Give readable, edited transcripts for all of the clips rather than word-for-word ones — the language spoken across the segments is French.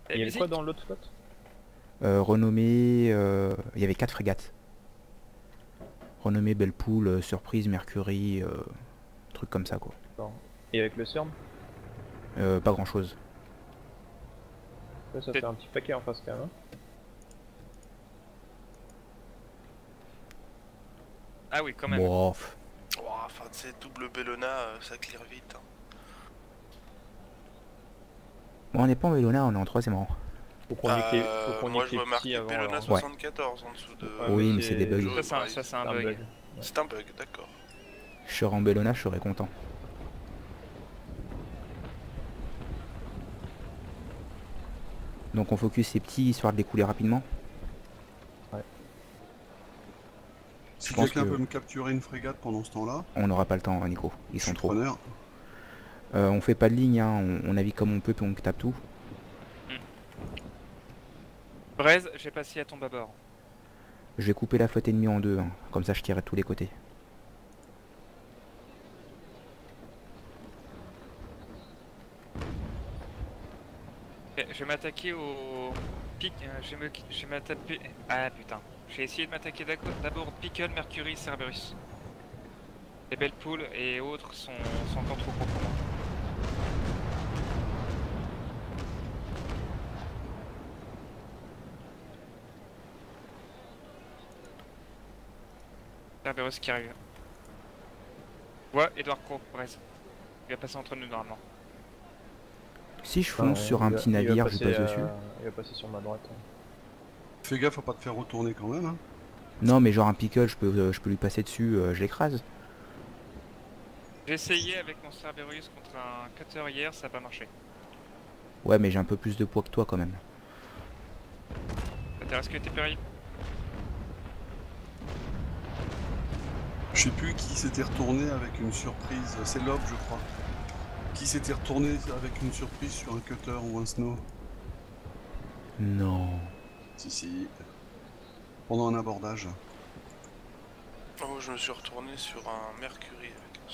Il y avait quoi dans l'autre flotte? Renommée, il y avait 4 frégates. Renommée, Belle Poule, Surprise, Mercury, truc comme ça quoi. D'accord. Et avec le CERN? Pas grand chose. Ouais, ça fait un petit paquet en face quand même. Hein. Ah oui, quand même. Bon, Oh, enfin, tu sais, double Bellona, ça clear vite. Hein. bon, on n'est pas en Bellona, on est en 3ème rang. Faut qu'on nique les, faut qu'on moi nique je les vois marqué petits avant. Bellona Alors. 74 en dessous de... Oui, mais c'est des bugs. Ça c'est un bug. C'est un bug, d'accord. Je serais en Bellona, je serais content. Donc on focus ces petits histoire de les couler rapidement. Ouais. Si pense quelqu'un que- peut me capturer une frégate pendant ce temps-là, On n'aura pas le temps, Nico. Ils je sont suis trop. preneur. On fait pas de ligne, hein. On navigue comme on peut puis on tape tout. Braise, j'ai passé à ton bâbord. Je vais couper la flotte ennemie en deux, hein. Comme ça je tire de tous les côtés. Ok, je vais m'attaquer au pic. Je vais m'attaquer. Ah putain. J'ai essayé de m'attaquer d'abord Pickle, Mercury, Cerberus. Les belles poules et autres sont encore trop gros pour moi. Cerberus qui arrive. Ouais, Edouard Crow, Braise. Il va passer entre nous normalement. Si je fonce sur un petit navire, je passe dessus. Il va passer sur ma droite. Hein. Fais gaffe à pas te faire retourner quand même. Hein. Non mais genre un pickle, je peux lui passer dessus, je l'écrase. J'ai essayé avec mon Cerberus contre un cutter hier, ça n'a pas marché. Ouais mais j'ai un peu plus de poids que toi quand même. T'as que tes périls. Je sais plus qui s'était retourné avec une surprise. C'est Lob, je crois. Qui s'était retourné avec une surprise sur un cutter ou un snow. Non. Si. Pendant un abordage. Oh, je me suis retourné sur un Mercury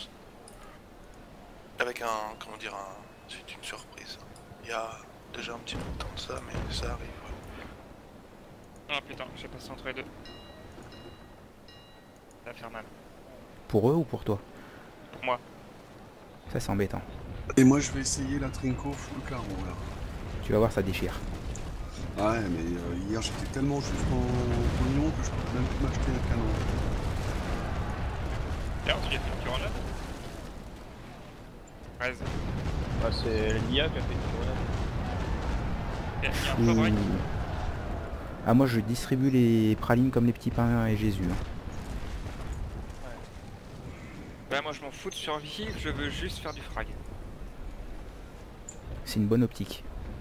avec un... comment dire, c'est une surprise. Il y a déjà un petit bout de temps de ça, mais ça arrive. Ah putain, j'ai passé entre les deux. Ça va faire mal. Pour eux ou pour toi? Pour moi. Ça c'est embêtant. Et moi je vais essayer la Trinco full carreau là. Tu vas voir ça déchire. Ouais mais hier j'étais tellement juste en pognon que je peux même plus m'acheter un canon. D'ailleurs, tu as fait une grenade. Braise. Ah, c'est l'IA qui a fait une grenade. Il y a un peu break. Ah moi je distribue les pralines comme les petits pains et Jésus. Hein. Bah moi je m'en fous de survie, je veux juste faire du frag. C'est une bonne optique.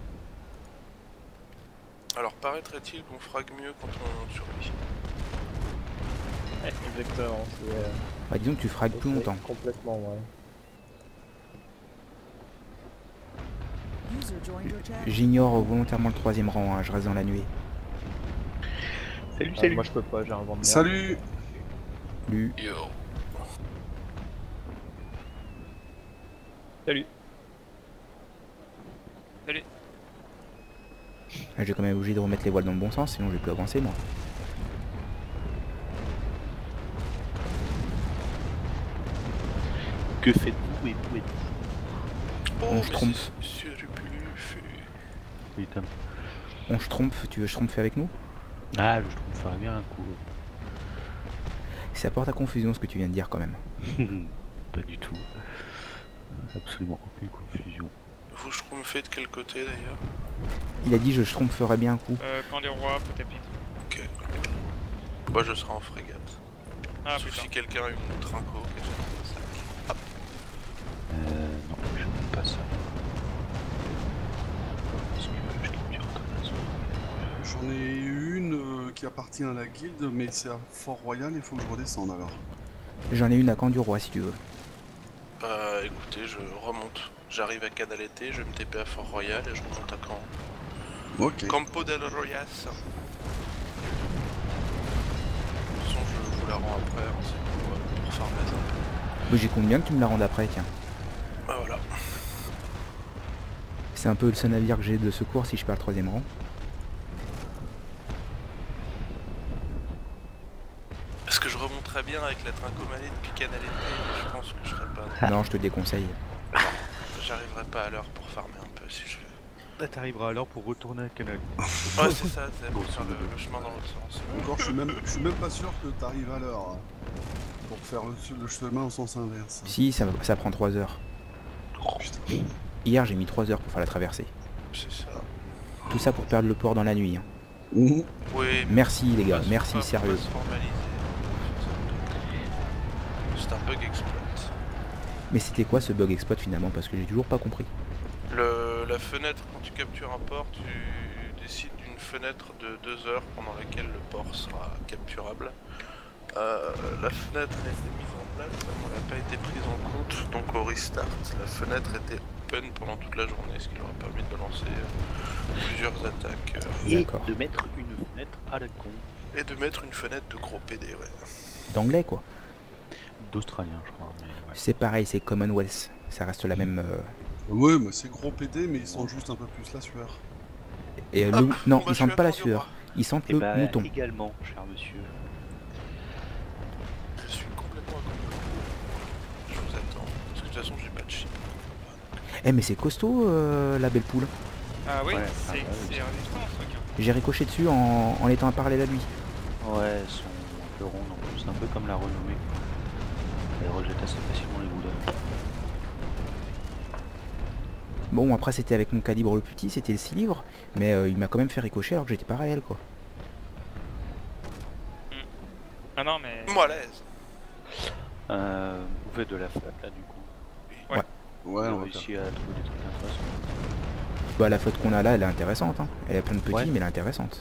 Alors paraîtrait-il qu'on frag mieux quand on survit. Ouais, exactement. C'est Bah disons que tu fragues plus longtemps. complètement, ouais. J'ignore volontairement le 3ème rang, hein. Je reste dans la nuée. Salut, salut. Moi je peux pas, j'ai un vent de merde. Salut. Lu. Yo. Salut. Salut. J'ai quand même obligé de remettre les voiles dans le bon sens, sinon je vais plus avancer moi. Que faites-vous et où êtes-vous? Oh, On mais se trompe. c'est Monsieur Rupuluf. Oui, Tom. On schtroumpf, tu veux schtroumpfer avec nous? Ah, je trouve ça bien un coup. Ça porte à confusion ce que tu viens de dire quand même. Pas du tout. Absolument aucune confusion. Vous schtroumpfez de quel côté d'ailleurs? Il a dit je schtroumpferais bien un coup. Quand les rois, peut-être. Ok. Moi je serai en frégate. Ah Sauf putain. si quelqu'un a une trinco, quelque chose comme ça. Hop. Non, je n'aime pas ça. Parce que je capture J'en ai une qui appartient à la guilde mais c'est à Fort-Royal, il faut que je redescende alors. J'en ai une à Camp du Roi si tu veux. Bah écoutez, je remonte. J'arrive à Cadalété, je vais me TP à Fort-Royal et je remonte à Camp. Ok. Campo del Royas. De toute façon, je vous la rends après, hein, c'est pour farmer un peu. Mais j'ai combien que tu me la rendes après tiens. Bah voilà. C'est un peu le seul navire que j'ai de secours si je perds le 3ème rang. Est-ce que je remonterais bien avec la Trincomalet depuis Cadalété? Je pense que je serais pas... Non, je te déconseille. J'arriverai pas à l'heure pour farmer un peu si je veux. Là, t'arriveras à l'heure pour retourner à Canal. Ouais, c'est ça, c'est pour faire le chemin dans l'autre sens. Encore, je suis même pas sûr que t'arrives à l'heure. Hein, pour faire le chemin en sens inverse. Si, ça prend 3 heures. Putain. Hier, j'ai mis 3 heures pour faire la traversée. C'est ça. Tout ça pour perdre le port dans la nuit. Hein. Mmh. Oui. Merci les gars, Faut merci, pas sérieux. se formaliser. C'est un bug exploit. Mais c'était quoi ce bug exploit finalement? Parce que j'ai toujours pas compris. La fenêtre, quand tu captures un port, tu décides d'une fenêtre de 2 heures pendant laquelle le port sera capturable. La fenêtre a été mise en place, elle n'a pas été prise en compte, donc au restart, la fenêtre était open pendant toute la journée, ce qui leur a permis de lancer plusieurs attaques. Et D'accord. de mettre une fenêtre à la con. Et de mettre une fenêtre de gros PD, ouais. D'anglais quoi. D'Australien, je crois. Mais ouais. C'est pareil, c'est Commonwealth. Ça reste la même... Ouais, mais c'est gros PD, mais ils sentent juste un peu plus la sueur. Et Hop, non, bah, ils je sentent suis pas la attendu, sueur. moi. Ils sentent Et le bah, mouton. également, cher monsieur. Je suis complètement à côté. Je vous attends, parce que de toute façon j'ai pas de chip. Eh mais c'est costaud la belle poule. Ah oui, Ouais, c'est résistant ce truc. Hein. J'ai ricoché dessus en étant parallèle à lui. Ouais, elles sont un peu rondes en plus, un peu comme la renommée. Elle rejette assez facilement les boules. Bon après c'était avec mon calibre le petit, c'était le 6 livres. Mais il m'a quand même fait ricocher alors que j'étais pas réel quoi. Ah non, mais. Moi à l'aise. Vous faites de la flotte là du coup. Ouais, Vous on avez va faire. réussi à trouver des trucs intéressants. Bah la faute qu'on a là elle est intéressante hein. Elle a plein de petits Ouais. mais elle est intéressante.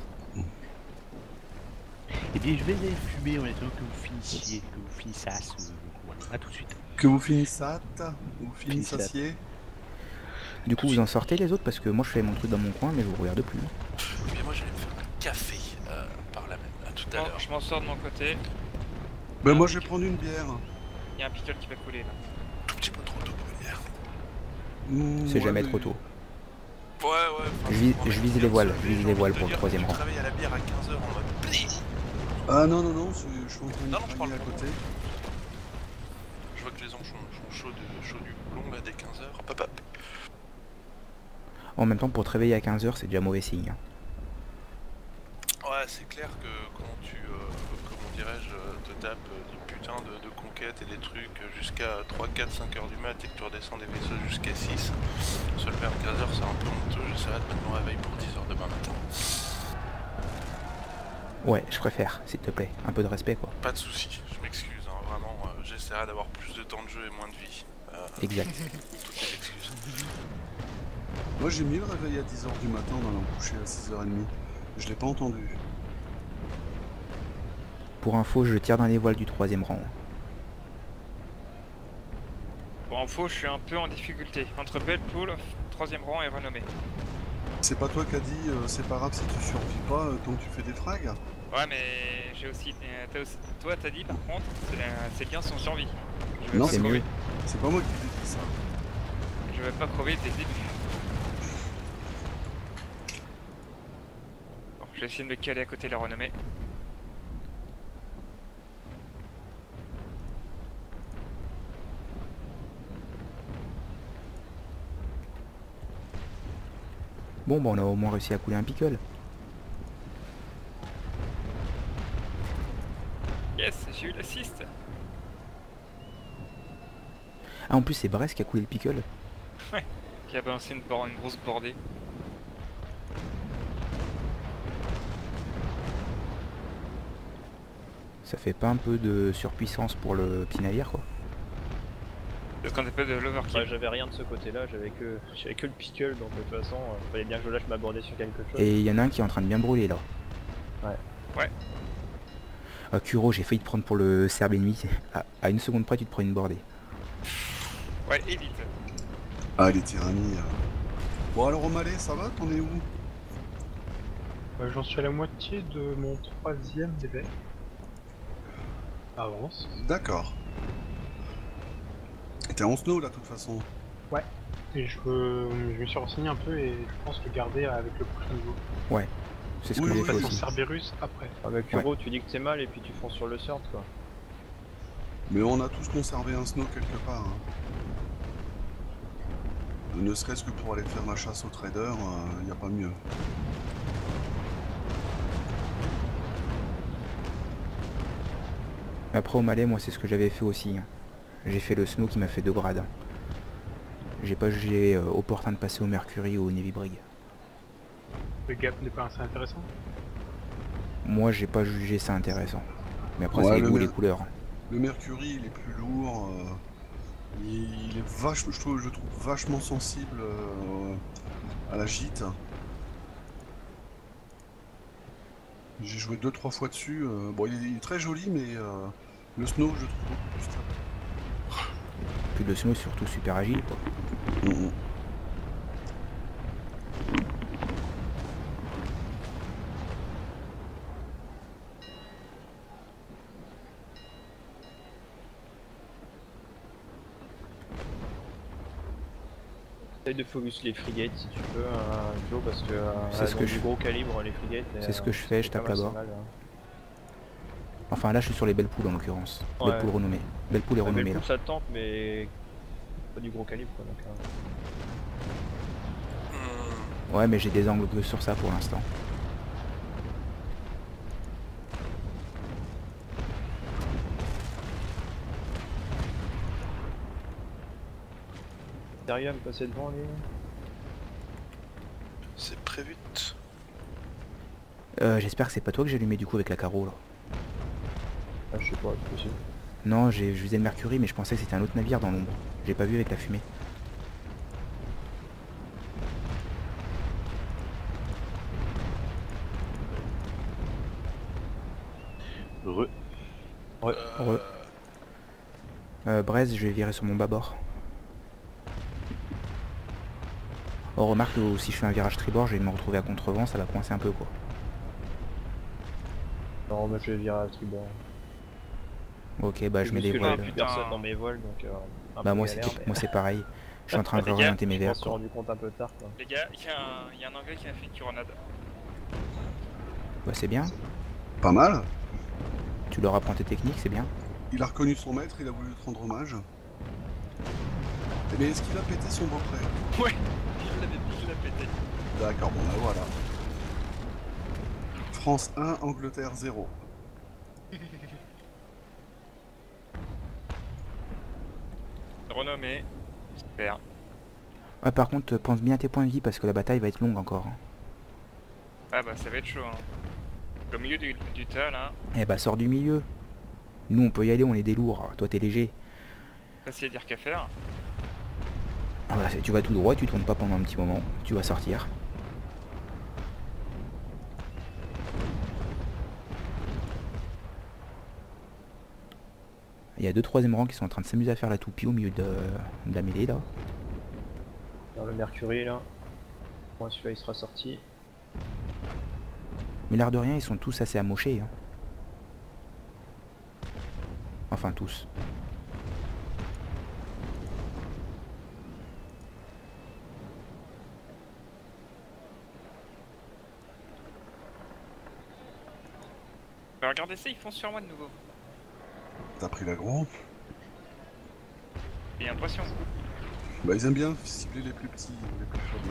Eh bien, je vais aller fumer en attendant que vous finissiez, que vous finissassiez. Voilà, à tout de suite. Que vous finissâtes, vous finissassiez. Du coup vous en sortez les autres parce que moi je fais mon truc dans mon coin mais je vous regarde plus. Et bien moi j'allais me faire un café par là même, à tout à Bon, l'heure. je m'en sors de mon côté. Ben moi je vais prendre une bière. Il y a un pickle qui va couler là. Tout petit peu trop tôt pour une bière. C'est Ouais, jamais mais- trop tôt. Ouais, ouais. enfin, Je vise les voiles, je vise les voiles pour le 3ème rang. Je travaille à la bière à 15h en mode blé. Ah non, je suis en train de Non, je parle travailler à pour côté. Je vois que les anges sont chauds du long là dès 15h. Hop hop hop. En même temps pour te réveiller à 15h c'est déjà mauvais signe. Hein. Ouais, c'est clair que quand tu, comment dirais-je, te tapes des putains de conquêtes et des trucs jusqu'à 3, 4, 5 heures du mat et que tu redescends des vaisseaux jusqu'à 6, se lever à 15h c'est un peu honteux, j'essaierai de mettre mon réveil pour 10h demain matin. Ouais je préfère s'il te plaît. Un peu de respect quoi. Pas de soucis, je m'excuse, hein, vraiment, j'essaierai d'avoir plus de temps de jeu et moins de vie. Exact. Toutes les excuses. Moi j'ai mis le réveil à 10h du matin en allant me coucher à 6h30. Je l'ai pas entendu. Pour info je tire dans les voiles du 3ème rang. Pour info, je suis un peu en difficulté. Entre Belpool, 3ème rang et renommé. C'est pas toi qui as dit c'est pas grave si tu survis pas tant que tu fais des frags? Ouais, mais j'ai aussi. Toi, t'as dit par contre, c'est bien son survie. Je veux Non, pas c'est crever. mieux. C'est pas moi qui t'ai dit ça. Je vais pas crever dès le début. Bon, je vais essayer de me caler à côté de la renommée. Bon bah on a au moins réussi à couler un pickle. Yes, j'ai eu l'assist. Ah en plus c'est Brest qui a coulé le pickle. Qui a balancé une grosse bordée. Ça fait pas un peu de surpuissance pour le petit navire quoi. Le qu'on appelle de l'overkill. Bah, j'avais rien de ce côté-là, j'avais que le pickle, donc de toute façon, fallait bien que je lâche ma bordée sur quelque chose. Et il y en a un qui est en train de bien brûler là. Ouais. Ouais. Kuro j'ai failli te prendre pour le serbe ennemi. À une seconde près tu te prends une bordée. Ouais, évite. Ah les tyrannies. Bon alors O'Malley, ça va? T'en es où? J'en suis à la moitié de mon 3ème éveil. Avance. D'accord. T'es en snow là de toute façon. Et je me suis renseigné un peu et je pense le garder avec le prochain niveau. Ouais, c'est ce Oui, que j'ai oui, fait En fait, aussi. Cerberus après. Avec Ouais. Uro, tu dis que c'est mal et puis tu fonces sur le sort quoi. Mais on a tous conservé un snow quelque part. Hein. Ne serait-ce que pour aller faire la chasse aux traders, il n'y a pas mieux. Après au Malais, moi c'est ce que j'avais fait aussi. Hein. J'ai fait le snow qui m'a fait 2 grades. Hein. J'ai pas jugé opportun de passer au Mercury ou au Navy Brig. Le gap n'est pas assez intéressant. Moi j'ai pas jugé ça intéressant. Mais après Ouais, c'est les le goûts, mer- les couleurs. Le Mercury, il est plus lourd. Il est je trouve vachement sensible à la gîte. J'ai joué 2-3 fois dessus. Bon, il est très joli, mais le snow, je le trouve beaucoup plus stable. Puis le snow est surtout super agile quoi. Mhm. Essaye de focus les frigates si tu peux, Joe, parce que C'est ce que du je- gros calibre, les frigates. c'est ce que je fais, je tape là-bas. Mal, Enfin là je suis sur les belles poules en l'occurrence. Ouais. Belles poules renommées. Belles poules et mais renommées le là. coup ça tank, mais pas du gros calibre quoi. Donc, Ouais mais j'ai des angles que sur ça pour l'instant. Ethereum passer devant lui. C'est prévu. J'espère que c'est pas toi que j'ai allumé du coup avec la carreau là. Ah, je sais pas, c'est possible. Non, je visais le Mercury mais je pensais que c'était un autre navire dans l'ombre. J'ai pas vu avec la fumée. Re. Braise, je vais virer sur mon bâbord. Oh remarque si je fais un virage tribord, je vais me retrouver à contrevent, ça va coincer un peu quoi. Non, moi je vais virer à tribord. Ok bah je mets des J'ai voiles. plus personne dans mes voiles donc. Un Bah peu moi galère, c'est mais moi c'est pareil. Je suis en train de Les gars, réorienter mes je m'en verres suis quoi. rendu compte un peu tard quoi. Les gars, il y a un anglais qui a fait une curonade. Bah c'est bien, Pas mal. tu leur apprends tes techniques, c'est bien. Il a reconnu son maître, il a voulu te rendre hommage. Mais est-ce qu'il a pété son beau-frère? Ouais, il l'a pété. D'accord, bon bah voilà. France 1, Angleterre 0. Renommé. Super. Ouais par contre pense bien à tes points de vie parce que la bataille va être longue encore. Hein. Ah bah ça va être chaud hein. Au milieu du tas là, Eh bah sors du milieu. Nous on peut y aller, on est des lourds, toi t'es léger. facile à dire qu'à faire. Ah bah, tu vas tout droit, tu tournes pas pendant un petit moment, tu vas sortir. Il y a 2 troisième rangs qui sont en train de s'amuser à faire la toupie au milieu de la mêlée là. Dans le Mercury là. Moi celui-là il sera sorti. Mais l'air de rien, ils sont tous assez amochés. Hein. Enfin tous. Bah, regardez ça, ils foncent sur moi de nouveau. T'as pris l'agro? J'ai l'impression. Bah ils aiment bien cibler les plus petits, les plus faibles.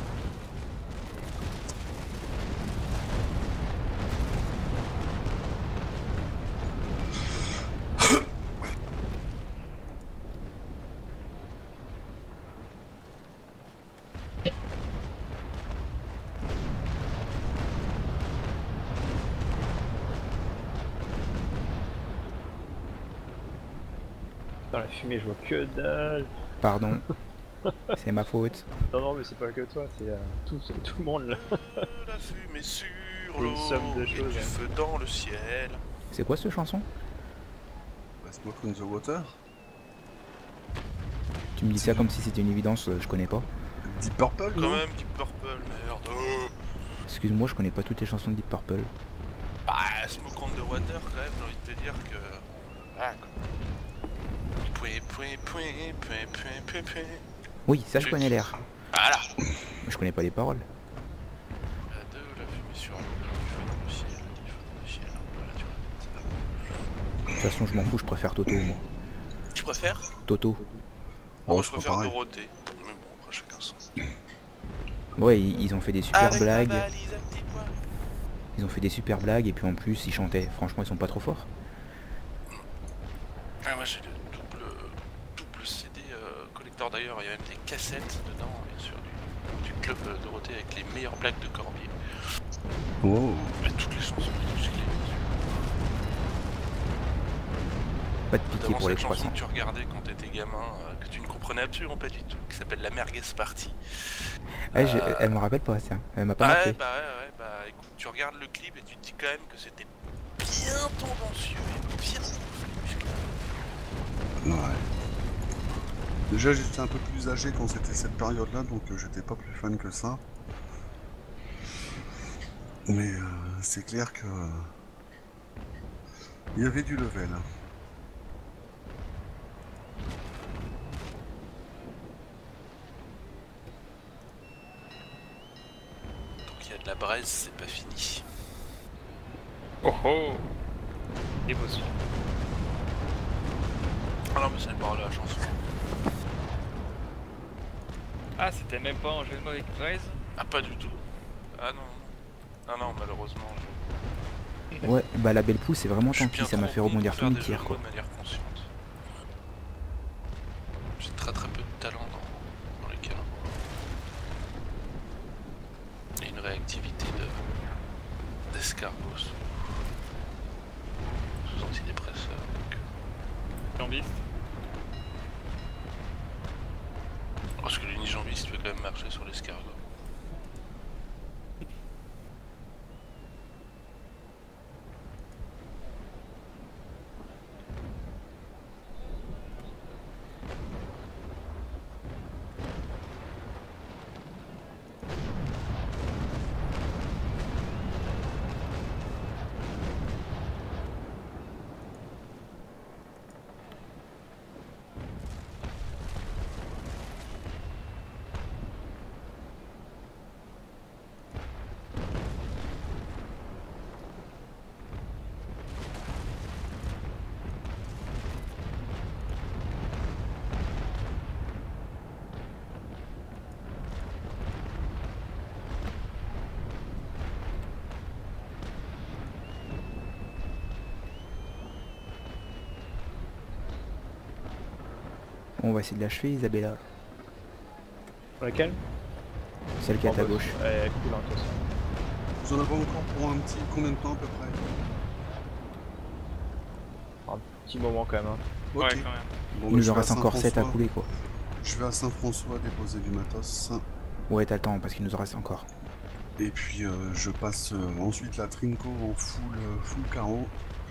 Dans la fumée je vois que dalle. Pardon. C'est ma faute. Non non mais c'est pas que toi, c'est tout le monde là. La fumée sur Une l'eau somme de et choses, du hein. feu dans le ciel. C'est quoi cette chanson? Bah, Smoke on the Water. Tu me dis ça comme si c'était une évidence, je connais pas. Deep Purple, Quand non? même, Deep Purple, merde. Oh. Excuse-moi, je connais pas toutes les chansons de Deep Purple. Bah, Smoke on the Water, quand même, j'ai envie de te dire que. Ah, quoi. Point, point, point, point, point, point, point. Oui, ça je connais l'air. Voilà. Je connais pas les paroles. La 2, la fumée sur l'eau, il faut dans le ciel, il faut dans le ciel. Voilà, tu vois. C'est pas De toute façon, je m'en fous, je préfère Toto, moi. Tu préfères? Toto. Oh, Moi, je c'est pas préfère pareil. Dorothée. Mais bon, après, chacun son. Ouais, ils ont fait des super Avec la blagues. valise à petits pois. Ils ont fait des super blagues et puis en plus ils chantaient. Franchement, ils sont pas trop forts. Ah, moi j'ai le double CD collector d'ailleurs, il y a même des cassettes dedans, bien sûr, du club Dorothée avec les meilleures blagues de Corbier. Oh. Et toutes les chansons que j'ai Pas de pitié notamment pour les cette chanson 300. que tu regardais quand t'étais gamin, que tu ne comprenais absolument pas du tout, qui s'appelle La Merguez Party. Ouais, elle me rappelle pas, tiens. Elle m'a pas marqué. Ouais, bah écoute, tu regardes le clip et tu te dis quand même que c'était bien tendancieux et bien musclé. Ouais. Déjà j'étais un peu plus âgé quand c'était cette période-là, donc j'étais pas plus fan que ça. Mais c'est clair que il y avait du level. Donc il y a de la braise, c'est pas fini. Oh oh. Émotion. Ah non mais c'est pas la chanson. Ah, c'était même pas un jeu de mots avec Braise? Ah pas du tout. Ah non. Ah non malheureusement. Ouais, bah la belle poule c'est vraiment Je suis tanky, bien ça m'a trop fait con rebondir pour tous faire mes des jeux tirs de quoi. mots de manière consciente. J'ai très peu de talent dans les câlins. Et une réactivité d'escargot sous antidépresseur. Jambiste. Parce que l'unijambiste peut quand même marcher sur l'escargot. Bon, on va essayer de l'achever Isabella. Sur laquelle? Celle qui est à ta bah, gauche. Elle est cool, hein, de toute façon. Vous en avez encore pour un petit combien de temps à peu près? Un petit moment quand même. Hein. Ok. Ouais, quand même. Bon, Il bah, nous je en vais à reste encore 7 à Saint-François. couler quoi. Je vais à Saint-François déposer du matos. Ouais, t'as le temps parce qu'il nous en reste encore. Et puis je passe ensuite la Trinco en full carreau.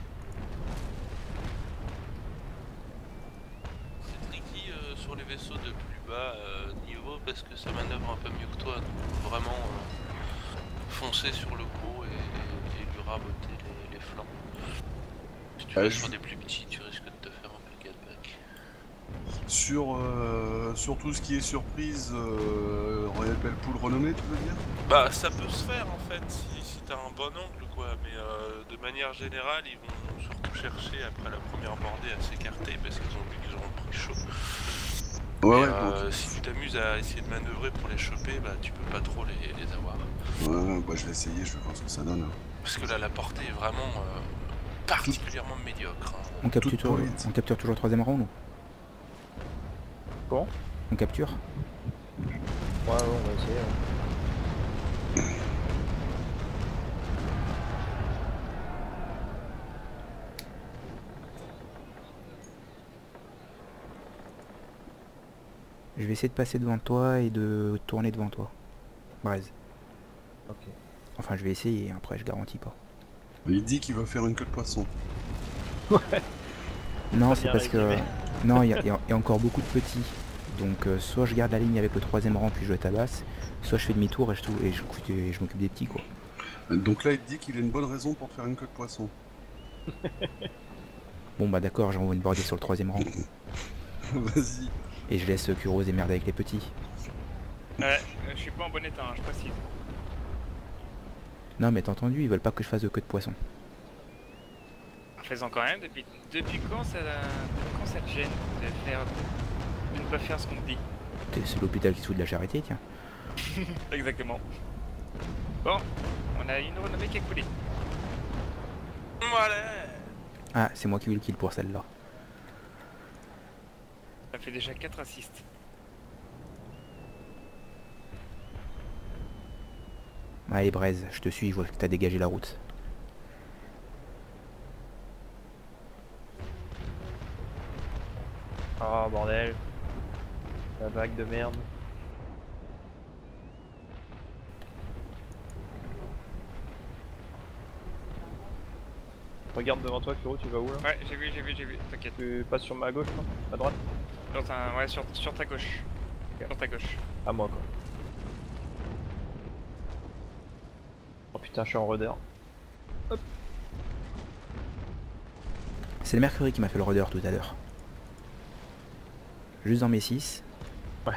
C'est tricky sur les vaisseaux de plus bas niveau parce que ça manœuvre un peu mieux que toi. Donc vraiment foncer sur le gros et lui raboter les flancs. Si tu vas sur des plus petits, tu risques de te faire un peu gatback. Sur tout ce qui est surprise, Royal Belle Poule renommée, tu veux dire? Bah ça peut se faire en fait si t'as un bon angle quoi, mais de manière générale ils vont surtout chercher après la première bordée à s'écarter parce qu'ils ont vu qu'ils auront pris chaud. Ouais, Et, ouais. si tu t'amuses à essayer de manœuvrer pour les choper, bah tu peux pas trop les avoir. Ouais, bah je vais essayer, je vais voir ce que ça donne. Parce que là la portée est vraiment particulièrement médiocre. Hein. On capture, Toute pourrite. on capture toujours le troisième round ou? Bon. On capture? Ouais, on va essayer. Ouais. Je vais essayer de passer devant toi et de tourner devant toi. Braise. Ok. Enfin je vais essayer, après je garantis pas. Il dit qu'il va faire une queue de poisson. Non, Pas c'est bien parce que... résumé. Non, il y a encore beaucoup de petits. Donc soit je garde la ligne avec le troisième rang puis je le tabasse, soit je fais demi-tour et je m'occupe des petits quoi. Donc là il dit qu'il a une bonne raison pour faire une queue de poisson. Bon bah d'accord, j'envoie une bordée sur le troisième rang. Vas-y. Et je laisse Kuros démerder avec les petits. Je suis pas en bon état, hein, je précise. Non mais t'as entendu, ils veulent pas que je fasse de queue de poisson. Faisons quand même, depuis quand ça te gêne de ne pas faire ce qu'on te dit? C'est l'hôpital qui se fout de la charité, tiens. Exactement. Bon, on a une renommée qui a coulé. Voilà. Ah, c'est moi qui ai eu le kill pour celle-là. Ça fait déjà 4 assists. Allez Braise, je te suis, je vois que t'as dégagé la route. Ah bordel. La vague de merde. Regarde devant toi, Kuro, tu vas où là? Ouais, j'ai vu, t'inquiète. Tu passes sur ma gauche, là? À droite? Ouais, sur ta gauche. Ok. Sur ta gauche. À moi, quoi. Oh putain, je suis en rudder. C'est le Mercury qui m'a fait le rudder tout à l'heure. Juste dans mes 6. Ouais.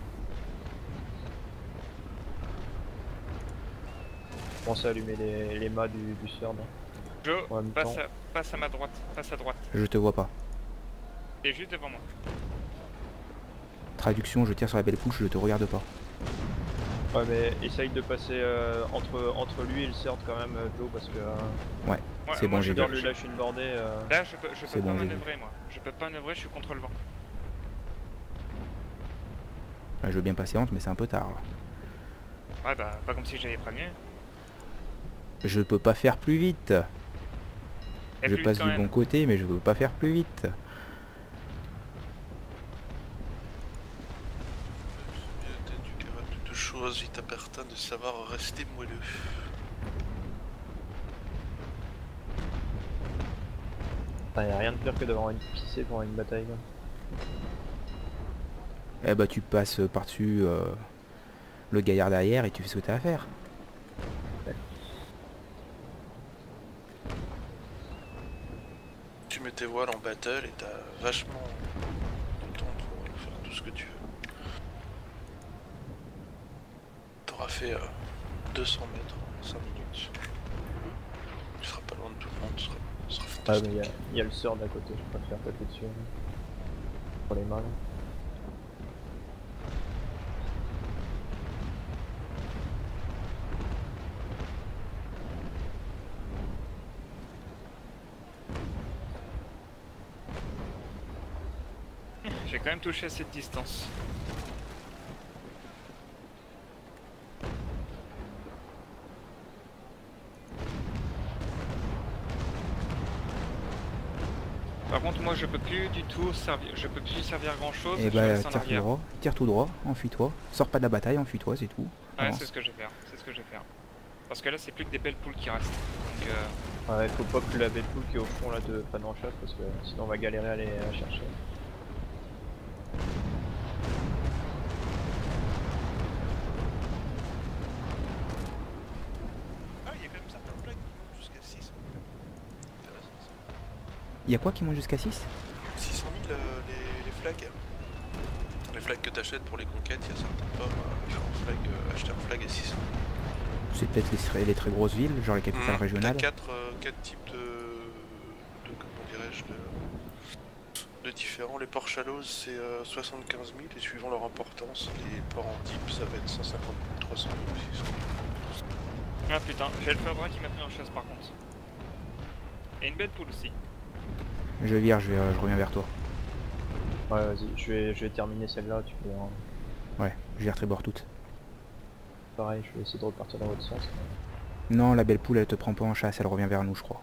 Pensez à allumer les mâts du surd. Joe, En même temps. passe à ma droite, passe à droite. Je te vois pas. Et juste devant moi. Traduction, je tire sur la belle couche, je te regarde pas. Ouais, mais essaye de passer entre lui et le surd quand même, Joe, parce que Ouais, c'est moi, bon, je j'ai dois lui lâche une bordée. Là, je peux C'est pas bon, j'ai vu. manœuvrer, moi. Je peux pas manœuvrer, je suis contre le vent. Ouais, je veux bien patiente, mais c'est un peu tard. Là. Ouais, bah, pas comme si j'avais prévenu. Je peux pas faire plus vite. Et Je plus passe quand du même. bon côté, mais je peux pas faire plus vite. Tu capable de deux choses, il t'appartient de savoir rester moelleux. Putain, y a rien de pire que d'avoir une pissée pendant une bataille. Là. Eh bah tu passes par-dessus le gaillard derrière et tu fais ce que t'as à faire. Tu mets tes voiles en battle et t'as vachement de temps pour faire tout ce que tu veux. T'auras fait 200 mètres en 5 minutes. Tu seras pas loin de tout le monde, ce sera Ah, fantastique. mais il y a le surd à côté, je préfère taper dessus. Pour les mains. Là. J'ai quand même touché à cette distance. Par contre, moi je peux plus du tout servir, je peux plus servir grand chose. Et je bah reste en tire tout droit, enfuis-toi. Sors pas de la bataille, enfuis-toi, c'est tout. Ouais, Avance. c'est ce que je vais faire, c'est ce que je vais faire. Parce que là, c'est plus que des belles poules qui restent. Donc, Ouais, faut pas que la belle poule qui est au fond là te prenne en chasse parce que sinon on va galérer à aller la chercher. Ah, il y a quand même certains flags qui montent jusqu'à 6. Intéressant ça. Y a quoi qui monte jusqu'à 6? 600 000 les flags. Les flags que t'achètes pour les conquêtes, il y a certains ports qui font flag, acheter un flag à 600 000. C'est peut-être les très grosses villes, genre les capitales régionales. T'as 4 types comment dirais-je, de différents. Les ports shallows c'est 75 000 et suivant leur importance, les ports en deep ça va être 150 000, 300 000 600 000. ah putain, j'ai le Fabra qui m'a pris en chasse par contre. Et une belle poule aussi. Je vire, je reviens vers toi. Ouais, vas-y, je vais terminer celle-là, tu peux. Hein. Ouais, je vire trébord toute. Pareil, je vais essayer de repartir dans votre sens. Non, la belle poule elle te prend pas en chasse, elle revient vers nous je crois.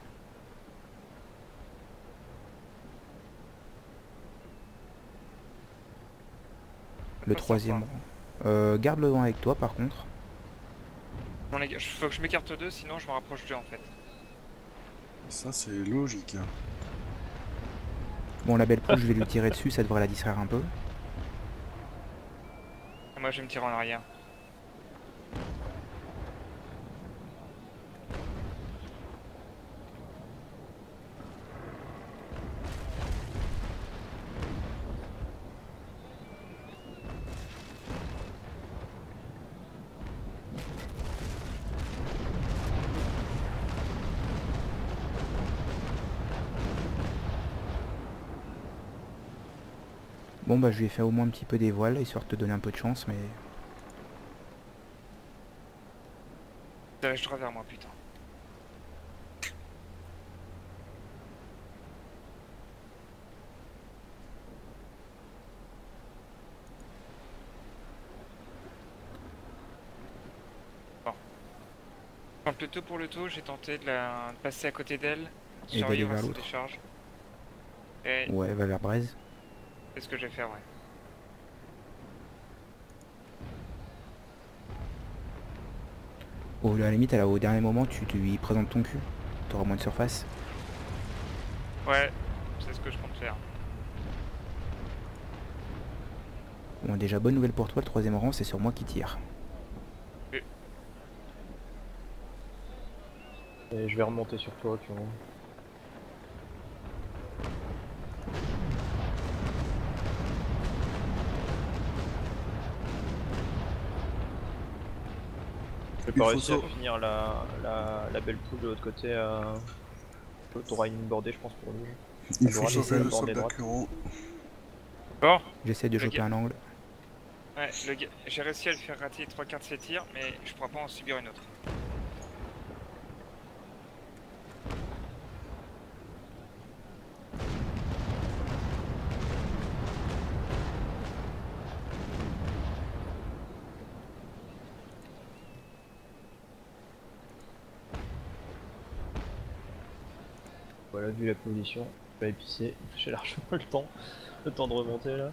Le Pas troisième sympa. rang. Garde le vent avec toi par contre. Bon les gars, faut que je m'écarte d'eux, sinon je me rapproche d'eux en fait. Ça, c'est logique. Hein. Bon, la belle poule je vais lui tirer dessus, ça devrait la distraire un peu. Et moi je vais me tirer en arrière. Bon bah je lui ai fait au moins un petit peu des voiles, histoire de te donner un peu de chance, mais... Dirige droit vers moi, putain. Bon. Quand le taux pour le taux, j'ai tenté de passer à côté d'elle, Et surveiller d'aller où vers elle se l'autre. décharge. Et Ouais, va vers Braise. c'est ce que je vais faire, ouais. À la limite, au dernier moment, tu lui présentes ton cul. T'auras moins de surface. Ouais, c'est ce que je compte faire. Bon, déjà, bonne nouvelle pour toi, le troisième rang, c'est sur moi qui tire. Et je vais remonter sur toi, tu vois. Je vais pas réussir à finir la belle poule de l'autre côté. T'auras une bordée, je pense, pour lui. Il faut droite, sauver essayer le de border soldat droite. Curon. Bon, J'essaie de Le choper gars. un angle. ouais, j'ai réussi à le faire rater 3/4 de ses tirs, mais je pourrais pas en subir une autre. Voilà, vu la position, je vais épicer. J'ai largement le temps de remonter là.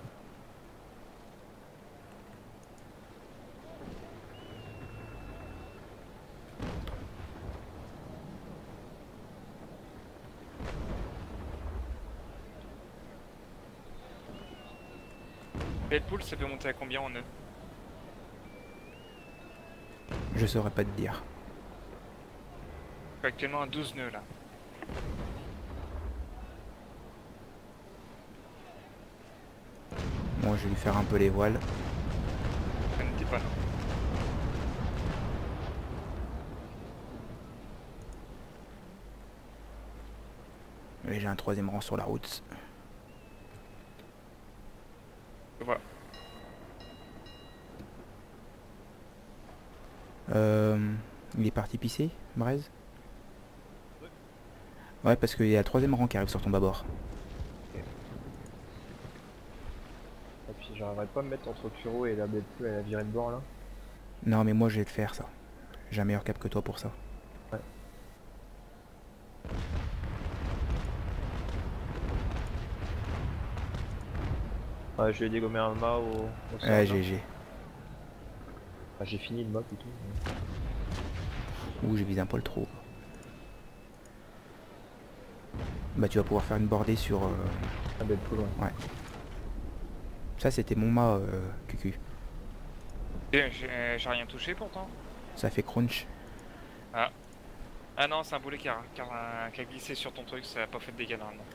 Belle poule, ça peut monter à combien en nœud? Je saurais pas te dire. Je suis actuellement à 12 nœuds là. Bon, je vais lui faire un peu les voiles. Ça n'était pas là. Et j'ai un troisième rang sur la route. Je vois. Il est parti pisser, Braise? Ouais, parce qu'il y a le troisième rang qui arrive sur ton bâbord. Et puis j'arriverai pas à me mettre entre Kuro et la belle poule, elle a viré de bord là. Non, mais moi je vais te faire ça. J'ai un meilleur cap que toi pour ça. Ouais. Ouais, je lui ai dégommé un mât au sol, Ouais, là. GG. Enfin, j'ai fini le mât plutôt. Ouh, j'ai visé un poil trop. Bah tu vas pouvoir faire une bordée sur... La belle poule, ouais. Ça c'était mon mât, QQ. J'ai rien touché pourtant. Ça fait crunch. Ah non, c'est un boulet qui a glissé sur ton truc, ça a pas fait de dégâts normalement.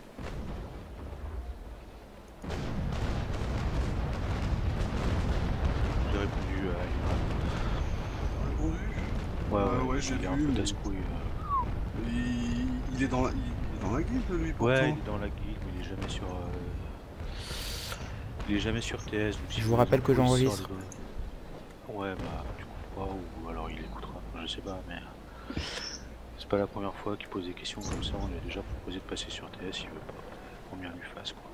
J'ai répondu à Répondu. Ouais, j'ai il est un vu, peu mais- casse-couille. Il est dans la guilde, lui, pourtant. Ouais, il est dans la guilde, mais il est jamais sur. Il est jamais sur TS. Donc Je vous rappelle que j'enregistre. Ouais, bah, tu comprends pas, ou alors il écoutera. Je sais pas, mais. C'est pas la première fois qu'il pose des questions comme ça. On lui a déjà proposé de passer sur TS, il veut pas. Combien lui fasse, quoi.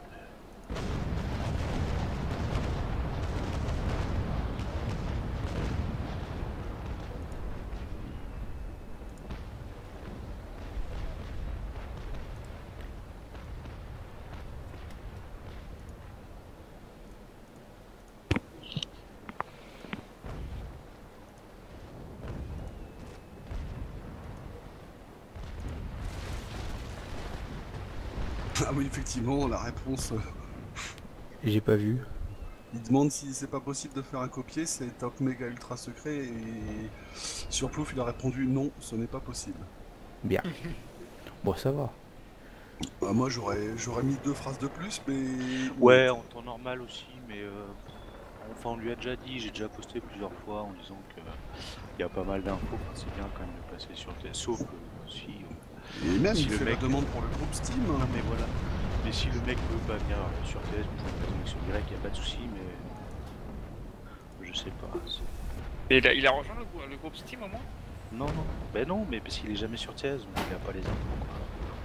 Ah oui, effectivement, la réponse... J'ai pas vu. il demande si c'est pas possible de faire un copier, c'est top méga ultra secret, et sur Plouf, il a répondu non, ce n'est pas possible. Bien. Bon, ça va. Bah, moi, j'aurais mis 2 phrases de plus, mais... Ouais, en temps normal aussi, mais enfin on lui a déjà dit, j'ai déjà posté plusieurs fois en disant que il y a pas mal d'infos, c'est bien quand même de passer sur TS, sauf que si... Et même, si il le fait mec- la demande pour le groupe Steam. Non mais voilà, Mais si le mec veut pas venir sur TS, vous pouvez pas connexion directe, y a pas de souci, mais je sais pas. Et il a rejoint le groupe Steam au moins? Non, non, ben non, mais parce qu'il est jamais sur TS, donc il a pas les infos quoi.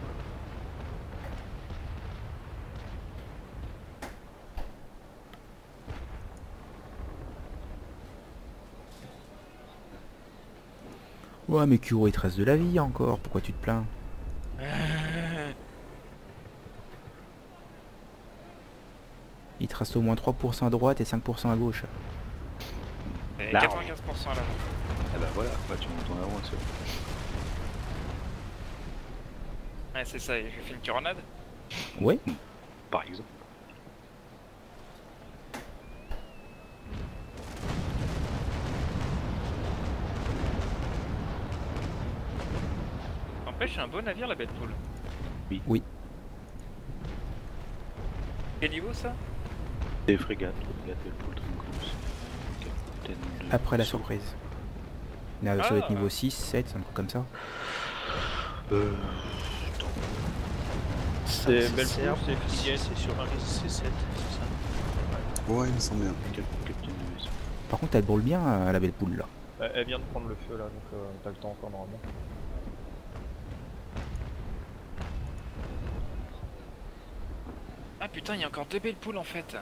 Ouais mais Kuro il te reste de la vie encore, pourquoi tu te plains? Il te reste au moins 3% à droite et 5% à gauche. Et Là, 95% à l'avant. Ah bah voilà, bah, tu montes en avant, c'est Ouais, c'est ça, et j'ai fait une coronade. Ouais. par exemple. N'empêche, c'est un beau navire la bête poule. Oui. Quel niveau ça? Des frégates, Belpool, Trinkus. Capitaine de Après la vaisseau. surprise. Ça doit être niveau 6, 7, un truc comme ça. Attends. C'est Ah, Belpool, Serbe, c'est Fidel. c'est sur un c'est 7, c'est ça. Ouais, il me semble bien. Capitaine de vaisseau. Par contre elle brûle bien la belle poule là. Elle vient de prendre le feu là, donc t'as le temps encore normalement. Ah putain, il y a encore 2 belles poules en fait.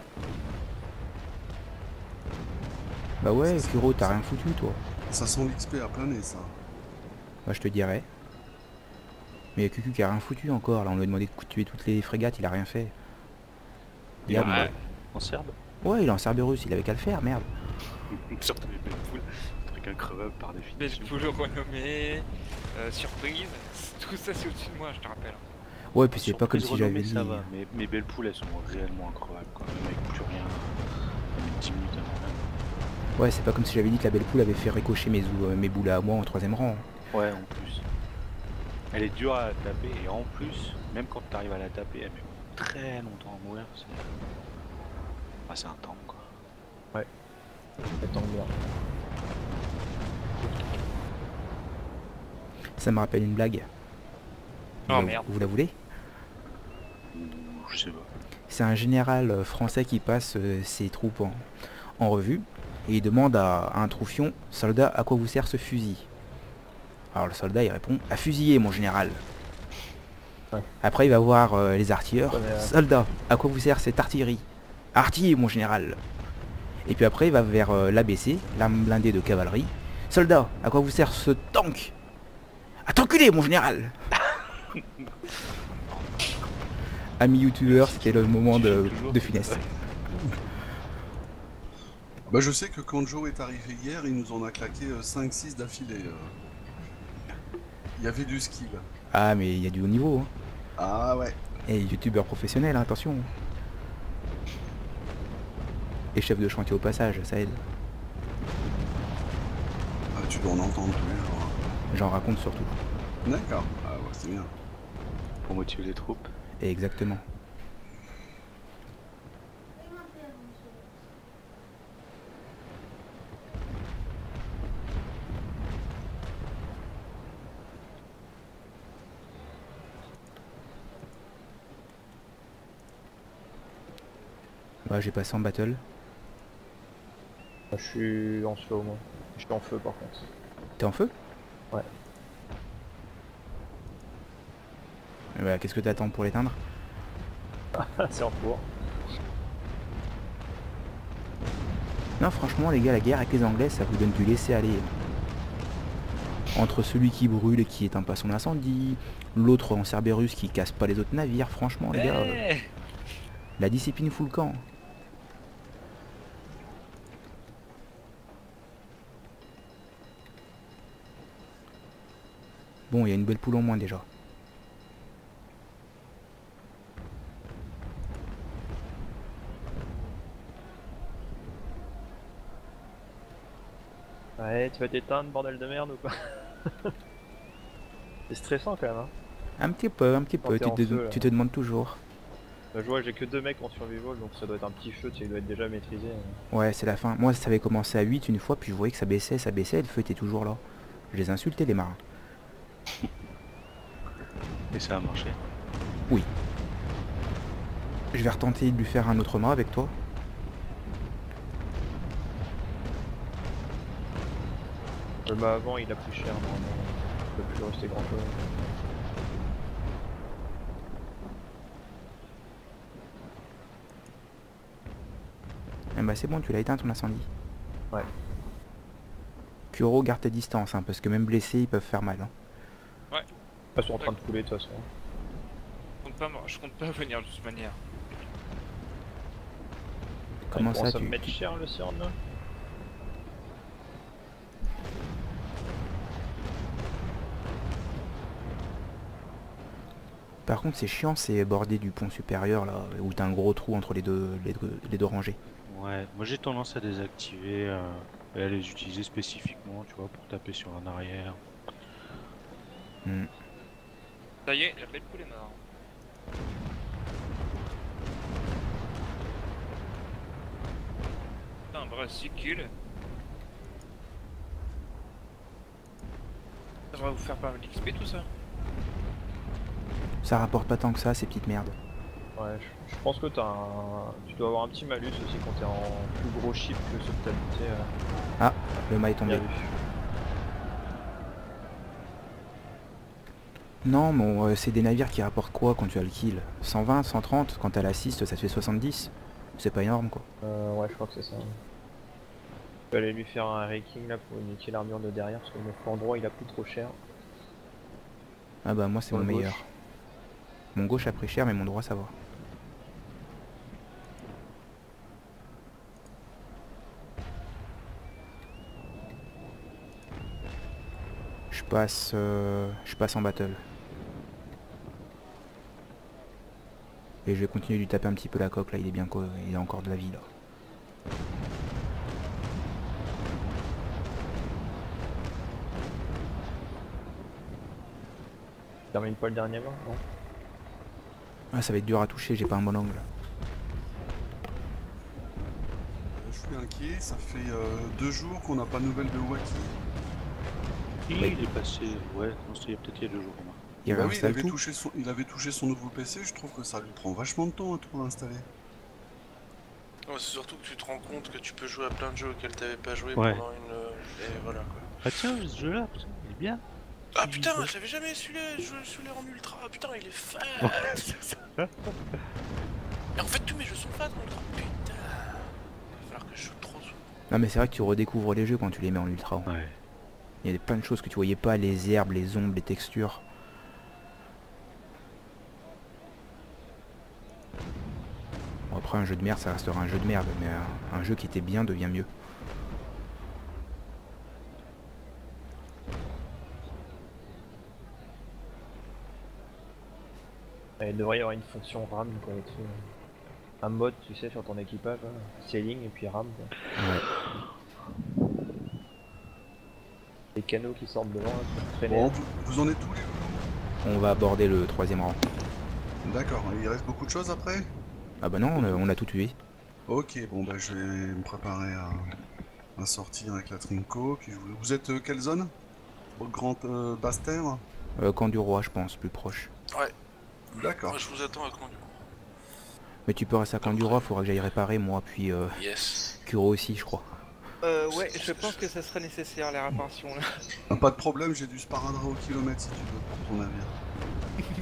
Bah ouais Kuro t'as rien foutu toi. Ça sent l'XP à plein nez, ça. Bah je te dirais. Mais il y a Cucu qui a rien foutu encore, là on lui a demandé de tuer toutes les frégates, il a rien fait. Il est Merde, en Serbe. ouais il est en Cerberus, il avait qu'à le faire, merde. Surtout les Belpool, truc increvable par Belle définition. poule renommée, surprise, tout ça c'est au-dessus de moi, je te rappelle. Ouais puis c'est pas comme Surprise si j'avais renommée, dit. ça va, mais mes Belpool elles sont réellement incroyables quoi. Même avec plus rien, on met 10 minutes avant même. Ouais c'est pas comme si j'avais dit que la belle poule avait fait ricocher mes boules à moi en 3ème rang. Ouais, en plus. Elle est dure à taper et en plus, même quand tu arrives à la taper, elle met très longtemps à mourir. C'est un tank quoi. Elle tombe bien. Ça me rappelle une blague. Oh merde. Vous la voulez? Ou je sais pas. C'est un général français qui passe ses troupes en revue et il demande à un troufion: soldat, à quoi vous sert ce fusil? Alors le soldat il répond: à fusiller mon général. Ouais. Après il va voir les artilleurs: Ouais, mais, soldat, à quoi vous sert cette artillerie? Artiller mon général. Et puis après il va vers l'ABC, l'arme blindée de cavalerie: soldat, à quoi vous sert ce tank? À t'enculer mon général. Amis youtubeurs, c'était le moment de finesse. Bah, je sais que quand Joe est arrivé hier, il nous en a claqué 5-6 d'affilée. Il y avait du skill. Ah mais il y a du haut niveau. Hein. Ah ouais. Et youtubeur professionnel, hein, attention. Et chef de chantier au passage, ça aide. Ah, tu dois en entendre tous les jours. J'en raconte surtout. D'accord. Ah ouais, c'est bien. Pour motiver les troupes. Et exactement. Bah j'ai passé en battle. Je suis en feu au moins. Je suis en feu par contre. T'es en feu? Ouais. Et bah qu'est-ce que t'attends pour l'éteindre? C'est en cours. Non franchement les gars, la guerre avec les Anglais ça vous donne du laisser aller. Entre celui qui brûle et qui éteint pas son incendie, l'autre en Cerberus qui casse pas les autres navires, franchement les gars, la discipline fout le camp. Bon, il y a une belle poule en moins déjà. Ouais, tu vas t'éteindre, bordel de merde ou quoi? C'est stressant quand même, hein. Un petit peu, Quand t'es en feu, là. tu te demandes toujours. Bah, je vois, j'ai que 2 mecs en survival, donc ça doit être un petit feu, tu sais, il doit être déjà maîtrisé. Ouais, c'est la fin. Moi, ça avait commencé à 8 une fois, puis je voyais que ça baissait, et le feu était toujours là. Je les insultais, les marins. Et ça a marché. Oui. Je vais retenter de lui faire un autre mât avec toi. Le mât avant il a plus cher normalement. Il peut plus rester grand chose. Eh bah c'est bon, tu l'as éteint ton incendie. Ouais. Kuro, garde tes distances, hein, parce que même blessés, ils peuvent faire mal. Hein. Ils sont en train de couler de toute façon. Je compte pas venir de toute manière. Comment ça, ça tu... me mettre cher le Cern là? Par contre, c'est chiant, c'est bordé du pont supérieur, là, où t'as un gros trou entre les deux rangées. Ouais, moi j'ai tendance à désactiver et à les utiliser spécifiquement, tu vois, pour taper sur un arrière. Hmm. Ça y est, la belle poule est morte. Putain, un brassicule. Ça va vous faire pas mal d'XP tout ça? Ça rapporte pas tant que ça, ces petites merdes. Ouais, je pense que tu dois avoir un petit malus aussi quand t'es en plus gros chip que ceux que t'as buté. Ah, le mât est tombé. Bien vu. Non, bon, c'est des navires qui rapportent quoi quand tu as le kill? 120, 130, quand t'as l'assist, ça te fait 70. C'est pas énorme, quoi. Ouais, je crois que c'est ça. Je vais aller lui faire un raking là pour niquer l'armure de derrière parce que mon flanc droit il a pris trop cher. Ah bah moi c'est mon Mon meilleur. gauche. Mon gauche a pris cher, mais mon droit ça va. Je passe en battle. Et je vais continuer de lui taper un petit peu la coque là, il est bien quoi, il a encore de la vie là. Termine pas le dernier mât, non? Ah ça va être dur à toucher, j'ai pas un bon angle. Je suis inquiet, ça fait 2 jours qu'on n'a pas de nouvelles de Wacky. Il est passé, ouais, non, c'était peut-être il y a 2 jours. Moi. Il y avait Bah un oui, sale tout. il avait touché son nouveau PC, je trouve que ça lui prend vachement de temps à tout réinstaller. Ouais, c'est surtout que tu te rends compte que tu peux jouer à plein de jeux auxquels t'avais pas joué Ouais. pendant une... et voilà quoi. Ah tiens, ce jeu là, putain, il est bien. Ah putain, j'avais jamais celui-là, celui-là en ultra, putain il est fat. Et en fait tous mes jeux sont fat en ultra, putain. Il va falloir que je joue trop souvent. Non mais c'est vrai que tu redécouvres les jeux quand tu les mets en ultra. Ouais. Il y a plein de choses que tu voyais pas, les herbes, les ombres, les textures. Bon, après un jeu de merde ça restera un jeu de merde, mais un jeu qui était bien devient mieux. Il devrait y avoir une fonction RAM quoi là-dessus. Un mode tu sais sur ton équipage, hein. Sailing et puis RAM quoi. Ouais. Les canaux qui sortent devant là, pour traîner. Bon, vous en êtes tous les deux? On va aborder le 3e rang. D'accord, il reste beaucoup de choses après? Ah bah non, on a tout tué. Ok, bon bah je vais me préparer à sortir avec la Trinco. Puis vous êtes quelle zone? Grande basse terre? Camp du Roi je pense, plus proche. Ouais, D'accord. moi je vous attends à Condu. Mais tu peux rester à Camp du Roi, faudra que j'aille réparer moi, puis Yes. Kuro aussi je crois. Ouais, je pense que ça serait nécessaire les réparations là. Ah, pas de problème, j'ai du sparadrap au kilomètre si tu veux pour ton navire.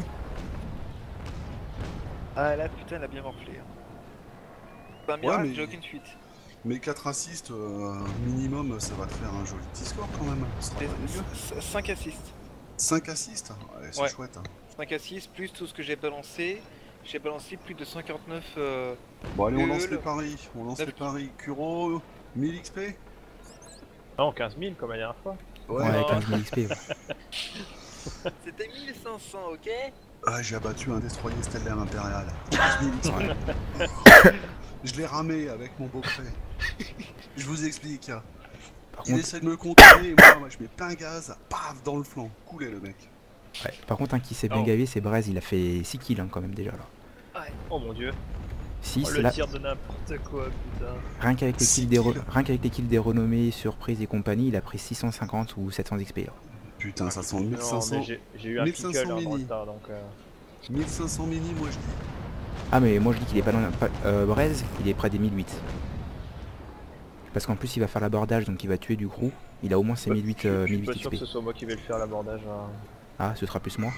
Ah là putain, elle a bien morflé. Hein. C'est un miracle, mais- j'ai aucune fuite. Mais 4 assists minimum, ça va te faire un joli petit score quand même. Ce sera pas dégueu. 5 assists. 5 assists? Ouais, c'est Ouais. chouette. Hein. 5 assists plus tout ce que j'ai balancé. J'ai balancé plus de 149. Bon allez, on Le- lance les le- paris. On lance Neuf- les paris. Kuro, 1000 XP? Non, 15 000 comme la dernière fois. Ouais, non. 15 000 XP. Ouais. C'était 1500, ok? Ah, j'ai abattu un destroyer stellaire impérial. 10 000 XP. Je l'ai ramé avec mon beau-frère. Je vous explique. Par Il contre, essaie de me contourner et moi je mets plein gaz, paf, dans le flanc. Coulé le mec. ouais. Par contre un qui s'est bien Oh. gavé c'est Braise, il a fait 6 kills hein, quand même déjà là. Oh mon dieu. 6 Oh, le là, tir de n'importe quoi putain. rien qu'avec les, Six kills des kills. rien qu'avec les kills des renommées, surprises et compagnie, il a pris 650 ou 700 XP là. Putain, ça sent Non, 1500. mais j'ai eu un 1500 pickle hein, dans le mini. tas donc... 1500 mini, moi je dis. Ah mais moi je dis qu'il est pas loin. Braise, il est près des 1008. Parce qu'en plus il va faire l'abordage donc il va tuer du crew. Il a au moins ses 1008 Je suis 1008 pas sûr que XP. ce soit moi qui vais le faire l'abordage. Ah, ce sera plus moi.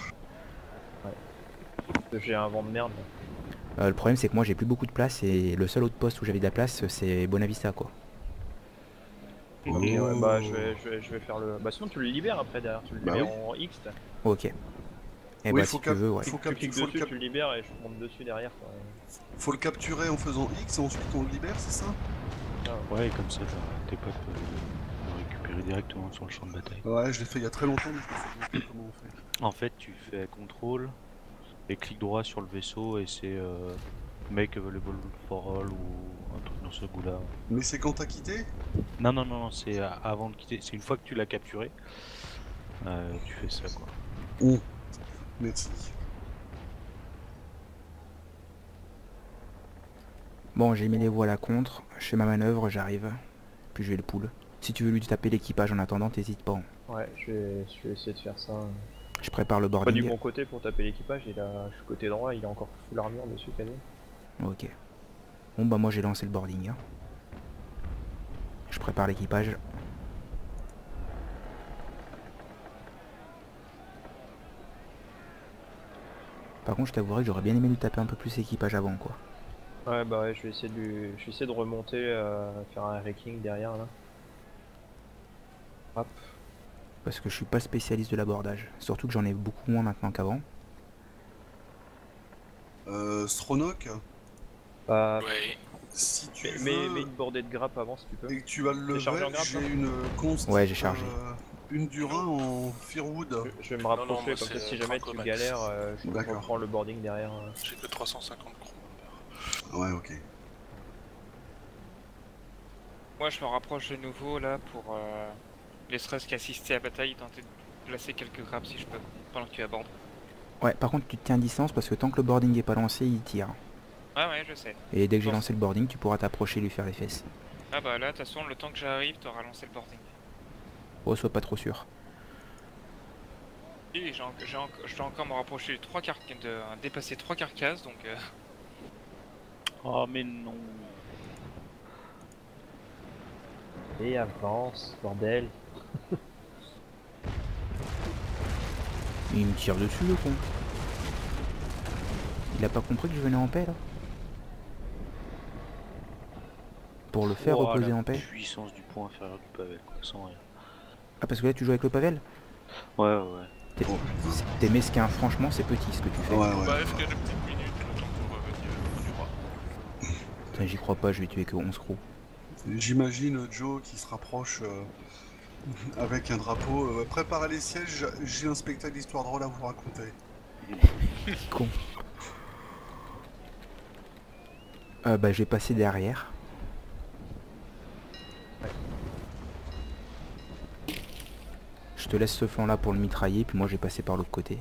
J'ai un vent de merde. Le problème c'est que moi j'ai plus beaucoup de place et le seul autre poste où j'avais de la place c'est Bonavista quoi. Ok, ouais, bah je vais faire le. Bah sinon tu le libères après derrière, tu le Bah libères en X. Ok. Et Oui, bah faut si tu veux, ouais. faut Tu cliques faut le dessus, tu le libères et je monte dessus derrière. Quoi. faut le capturer en faisant X et ensuite on le libère, c'est ça? Ouais, et comme ça, tes potes peuvent le récupérer directement sur le champ de bataille. Ouais, je l'ai fait il y a très longtemps, mais je me souviens plus comment on fait. En fait, tu fais contrôle et clic droit sur le vaisseau et c'est make available for all ou un truc dans ce goût-là. Mais c'est quand t'as quitté? Non, non, non, non, c'est avant de quitter. C'est une fois que tu l'as capturé, tu fais ça quoi. Oh, merci. Bon, j'ai mis les voiles à contre, je fais ma manœuvre, j'arrive. Puis je vais le pull. Si tu veux lui taper l'équipage en attendant, t'hésites pas. Ouais, je vais essayer de faire ça. Je prépare le Pas du boarding. bon côté pour taper l'équipage, je suis côté droit, il a encore full armure dessus quand même. Ok. Bon bah moi j'ai lancé le boarding. Hein. Je prépare l'équipage. Par contre je t'avouerai que j'aurais bien aimé lui taper un peu plus l'équipage avant quoi. Ouais bah ouais, je vais essayer de remonter, faire un wrecking derrière là. Hop. Parce que je suis pas spécialiste de l'abordage. Surtout que j'en ai beaucoup moins maintenant qu'avant. Stronok, Bah, Ouais. si tu mets veux une bordée de grappe avant si tu peux. et que tu vas le T'es chargé en lever, grappe, j'ai là une const. Ouais, j'ai chargé. Une du Rhin en Firwood. Je vais me non, rapprocher moi, comme ça c'est si jamais tu Francomax. galères, je D'accord. reprends le boarding derrière. J'ai que 350 crew. Ouais, ok. Moi je me rapproche de nouveau là pour les stress qu'assister à la bataille, tenter de placer quelques grappes si je peux, pendant que tu abordes. Ouais, par contre tu te tiens à distance parce que tant que le boarding est pas lancé, il tire. Ouais, je sais. Et dès que j'ai Bon. lancé le boarding, tu pourras t'approcher et lui faire les fesses. Ah bah là, de toute façon, le temps que j'arrive, t'auras lancé le boarding. Oh, sois pas trop sûr. Et je dois encore me rapprocher de dépasser 3 carcasses, donc Oh mais non. Et avance, bordel. Il me tire dessus le con. Il a pas compris que je venais en paix là. Pour le faire Oh, reposer là. en paix. Puissance du point inférieur du pavel, quoi, sans rien. Ah parce que là tu joues avec le Pavel. Ouais, ouais. T'es mesquin, franchement c'est petit ce que tu fais. Ouais, Bah, ouais. FK de petites minutes, le temps pour revenir du roi. Putain, j'y crois pas, je vais tuer que 11 crews. J'imagine Joe qui se rapproche avec un drapeau. Préparez les sièges, j'ai un spectacle d'histoire drôle à vous raconter. Con. Bah je vais passer derrière. Je te laisse ce flanc là pour le mitrailler, puis moi je vais passer par l'autre côté.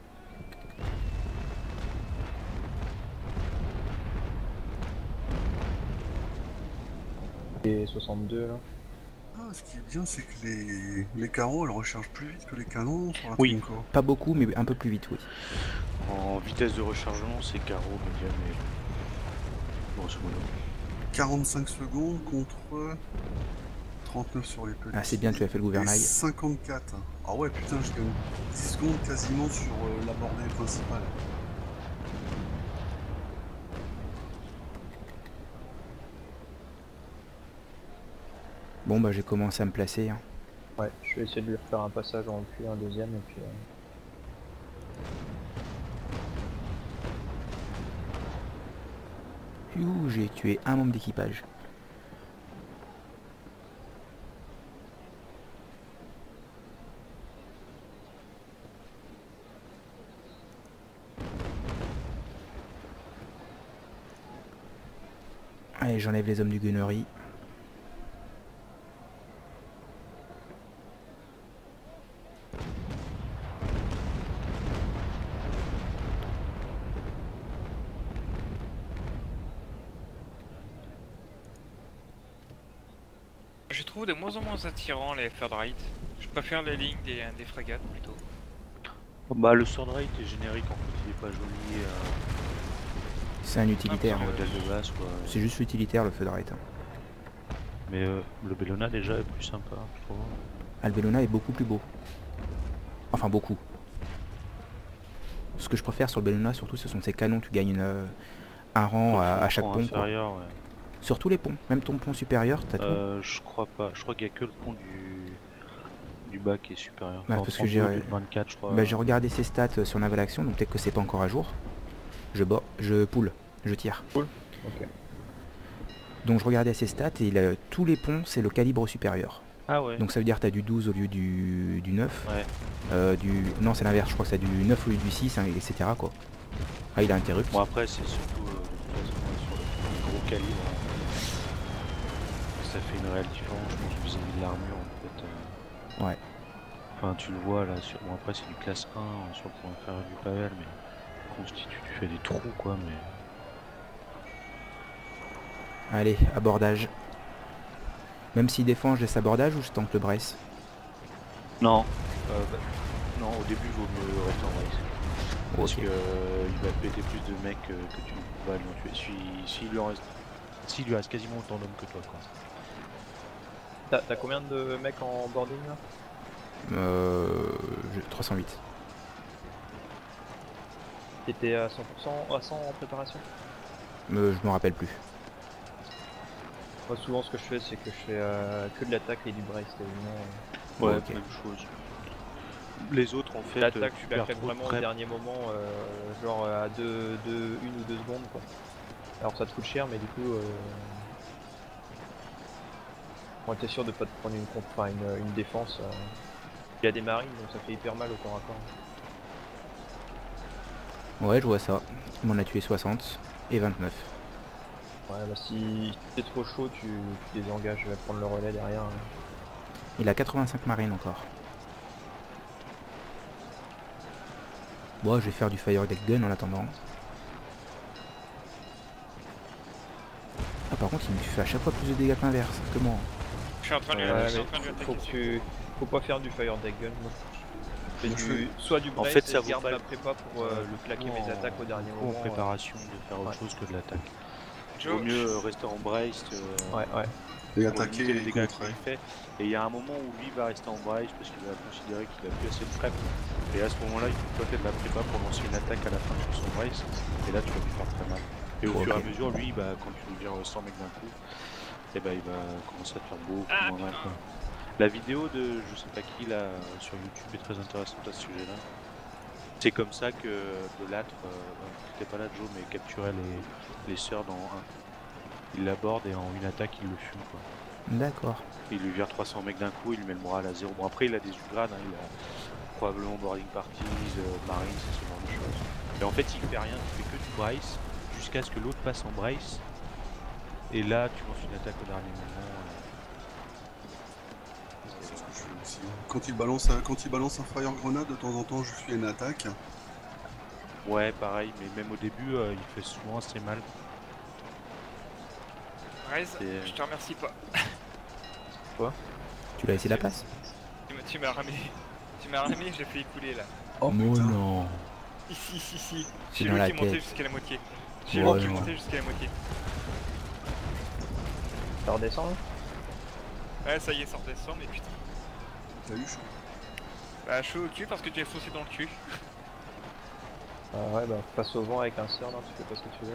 Et 62 là. Ah, ce qui est bien, c'est que les carreaux, elles rechargent plus vite que les canons sur la Oui. Trinco. Pas beaucoup, mais un peu plus vite, oui. En vitesse de rechargement, c'est carreau, médium et... Grosso modo. 45 secondes contre 39 sur les petits. Ah c'est bien, tu as fait le Et gouvernail. 54. Ah ouais, putain, je gagne 10 secondes quasiment sur la bordée principale. Bon bah j'ai commencé à me placer. Hein. Ouais, je vais essayer de lui refaire un passage en plus, un deuxième et puis... Ouh, j'ai tué un membre d'équipage. Allez, j'enlève les hommes du gunnery. je trouve de moins en moins attirants les third right. Je préfère les lignes des frégates plutôt. Bah le sword rate est générique en fait, il est pas joli. C'est un utilitaire. Ah, modèle de base quoi. C'est juste utilitaire le feu de raid. Mais le Bellona déjà est plus sympa, je trouve. Ah, le Bellona est beaucoup plus beau. Enfin beaucoup. Ce que je préfère sur le Bellona surtout ce sont ces canons, tu gagnes un rang à chaque pont. Quoi. Ouais. Sur tous les ponts, même ton pont supérieur, t'as tout. Je crois pas, je crois qu'il y a que le pont du bas qui est supérieur. Bah, parce que j'ai 24 je crois. bah, j'ai regardé ses stats sur Naval Action, donc peut-être que c'est pas encore à jour. Je poule, je tire. Cool. Ok. Donc je regardais ses stats et tous les ponts c'est le calibre supérieur. Ah ouais. Donc ça veut dire que t'as du 12 au lieu du 9. Ouais. Non c'est l'inverse, je crois que t'as du 9 au lieu du 6, hein, etc. quoi. Ah il a interrupt. Bon après c'est surtout de toute façon, sur le gros calibre. Ça fait une réelle différence, je pense, vis-à-vis de l'armure en fait. Ouais. Enfin tu le vois là, bon après c'est du classe 1 sur le point inférieur du pavel, mais constitue, tu fais des trous quoi, mais... Allez, abordage. Même s'il défend, je laisse abordage ou je tente le brace? Non. Non, au début il vaut mieux rester en brace. Parce Ok. que il va péter plus de mecs que tu vas lui tuer. S'il lui reste quasiment autant d'hommes que toi quoi. T'as combien de mecs en boarding là? 308. T'étais à 100%, à 100 en préparation? Je me rappelle plus. Moi souvent ce que je fais c'est que je fais que de l'attaque et du brace quasiment. Ouais, ok. même chose. Les autres en fait, L'attaque tu tu la perds fais trop de vraiment au prep. dernier moment, genre à 1 ou 2 secondes quoi. Alors ça te coûte cher mais du coup bon, t'es sûr de pas te prendre une défense. Il y a des marines donc ça fait hyper mal au corps à corps. Ouais, je vois ça. Il m'en a tué 60 et 29. Ouais bah si t'es trop chaud tu désengages, je vais prendre le relais derrière. Il a 85 marines encore. Bon, je vais faire du fire deck gun en attendant. Ah par contre il me fait à chaque fois plus de dégâts que l'inverse que moi. Je suis en train de lui Ouais, je suis mais en train de lui attaquer faut que dessus. faut pas faire du fire deck gun. Moi. Je fais soit du brace fait, et ça je vaut garde pas ma le prépa pour le claquer mes attaques au dernier coup moment. en préparation de faire autre ouais. chose que de l'attaque. Joe, Vaut mieux rester en brace Ouais. Et pour attaquer limiter les et dégâts contrer. qu'il fait. Et il y a un moment où lui va rester en brace parce qu'il va considérer qu'il a plus assez de prep. Et à ce moment-là, il faut faire de la prépa pour lancer une attaque à la fin sur son brace. Et là, tu vas lui faire très mal. Et au Ok. fur et à mesure, lui, bah, quand tu lui vires 100 mecs d'un coup, et bah, il va commencer à te faire beaucoup moins mal. Quoi. La vidéo de je sais pas qui là sur YouTube est très intéressante à ce sujet-là. C'est comme ça que de l'âtre, t'étais pas là Joe, mais capturait les sœurs dans 1. Il l'aborde et en une attaque il le fume quoi. D'accord. Il lui vire 300 mecs d'un coup, il lui met le moral à 0. Bon après il a des upgrades, hein, il a probablement boarding parties, marines, c'est ce genre de choses. Et en fait il fait rien, tu fais que du brace jusqu'à ce que l'autre passe en brace. Et là tu lances une attaque au dernier moment. C'est ce que je fais aussi. Quand il balance un fire grenade, de temps en temps, je fais une attaque. Ouais pareil, mais même au début il fait souvent assez mal. Raise, C'est- je te remercie pas. Tu l'as laissé la place? Tu m'as ramé. Tu m'as ramé, j'ai fait écouler là. Oh Oh putain. non. Si. C'est J'ai dans l'eau la qui est montée tête. jusqu'à la moitié. J'ai Ouais, l'eau qui est ouais. montée jusqu'à la moitié. Ça redescend là? Ouais, ça y est, ça redescend, mais putain. T'as eu chaud. Bah, chaud au cul parce que tu es foncé dans le cul. Ouais bah face au vent avec un sœur, non tu fais pas ce que tu veux.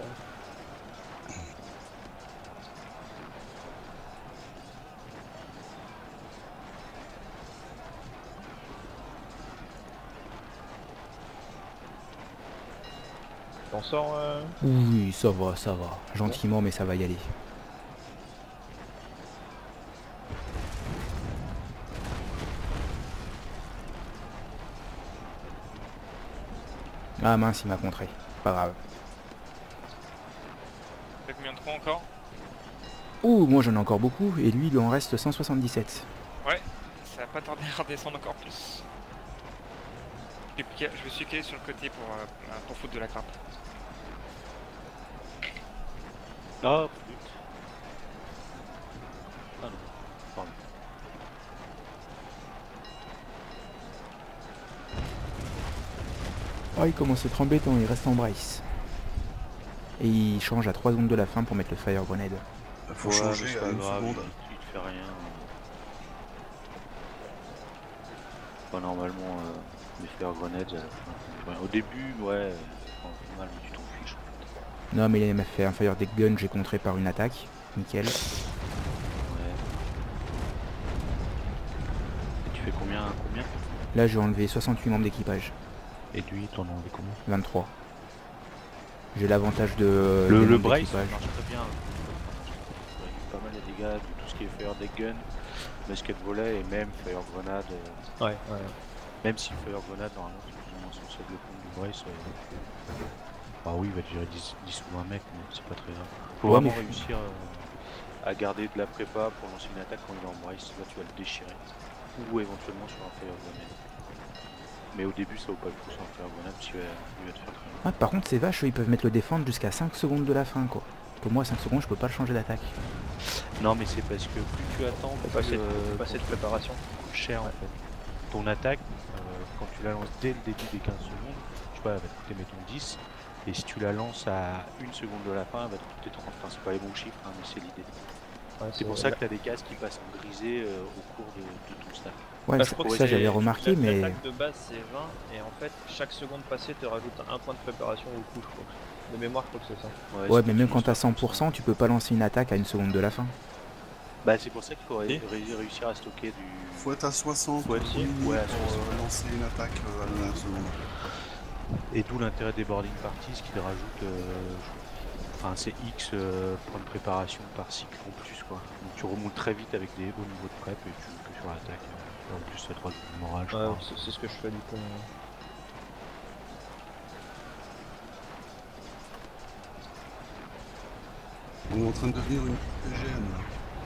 T'en sors Oui, ça va, ça va. Gentiment, mais ça va y aller. Ah mince, il m'a contré. Pas grave. T'as combien de points encore? Ouh, moi j'en ai encore beaucoup, et lui il en reste 177. Ouais, ça va pas tarder à redescendre encore plus. Je me suis calé sur le côté pour foutre de la grappe. Ah putain. Ah non, pardon. Oh, il commence à être embêtant, il reste en brace. et il change à 3 secondes de la fin pour mettre le fire grenade. Faut Ouais, mais changer c'est à pas une grave, seconde. il te fait rien. Enfin, normalement, les fire grenades, à la fin, au début, ouais, au final, mais tu t'en fiches. Non mais il m'a fait un fire deck gun, j'ai contré par une attaque. Nickel. Ouais. Et tu fais combien? Là j'ai enlevé 68 membres d'équipage. Et lui, t'en as enlevé combien? 23. J'ai l'avantage de Le des membres Bryce d'équipage. marche très bien. Il y a pas mal de dégâts de tout ce qui est fire deck gun, basket volet et même fire grenade. Ouais. Même si fire grenade, normalement, c'est plus ou moins son seul le compte du Bryce. Ah oui, il va te gérer 10 ou 20 mecs, mais c'est pas très grave. Faut Ouais, vraiment mais- réussir à garder de la prépa pour lancer une attaque quand il est en Bryce. Là, tu vas le déchirer. Ou éventuellement sur un fire grenade. Mais au début, ça vaut pas le coup sur un fire grenade, parce qu'il va te faire très mal. Ouais, par contre ces vaches ils peuvent mettre le défendre jusqu'à 5 secondes de la fin quoi. Pour moi 5 secondes je peux pas le changer d'attaque. Non, mais c'est parce que plus tu attends, Faut plus passer de préparation. coûte cher en fait. Ton attaque, quand tu la lances dès le début des 15 secondes, tu vois, elle va te coûter mettons 10. Et si tu la lances à 1 seconde de la fin, elle va te coûter 30. Enfin, c'est pas les bons chiffres, hein, mais c'est l'idée. Ouais, C'est pour ça que tu as des cases qui passent en grisé au cours de ton stack. Ouais, Bah, ça, je crois que ça c'est- j'avais remarqué mais... L'attaque de base c'est 20 et en fait chaque seconde passée te rajoute un point de préparation au coup je crois. De mémoire je crois que c'est ça. Ouais c'est mais même plus quand t'as ça, 100% tu peux pas lancer une attaque à 1 seconde de la fin. Bah, c'est pour ça qu'il faut Et réussir à stocker du. Faut être à 60 Faut être- minutes ouais, à pour 60. lancer une attaque à la dernière seconde. Et d'où l'intérêt des boarding parties qui rajoutent. Enfin, c'est X points de préparation par cycle en plus quoi. Donc tu remontes très vite avec des hauts niveaux de prep et tu joues que sur l'attaque. Et en plus, ça te rajoute du moral, je Ouais, crois. c'est ce que je fais du coup. On est en train de devenir une PGN là.